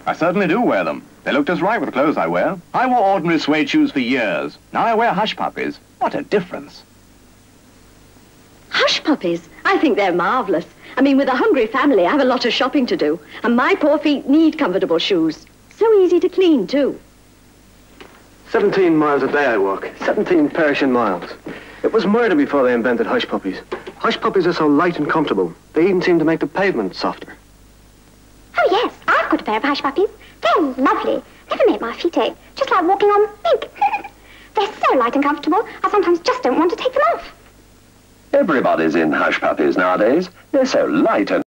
I certainly do wear them. They look just right with the clothes I wear. I wore ordinary suede shoes for years. Now I wear Hush Puppies. What a difference. Hush Puppies? I think they're marvellous. I mean, with a hungry family, I have a lot of shopping to do. And my poor feet need comfortable shoes. So easy to clean, too. 17 miles a day I walk. 17 Persian miles. It was murder before they invented Hush Puppies. Hush Puppies are so light and comfortable. They even seem to make the pavement softer. Oh, yes. I've got a pair of Hush Puppies. They're lovely. Never make my feet ache. Just like walking on ink. They're so light and comfortable, I sometimes just don't want to take them off. Everybody's in Hush Puppies nowadays. They're so light and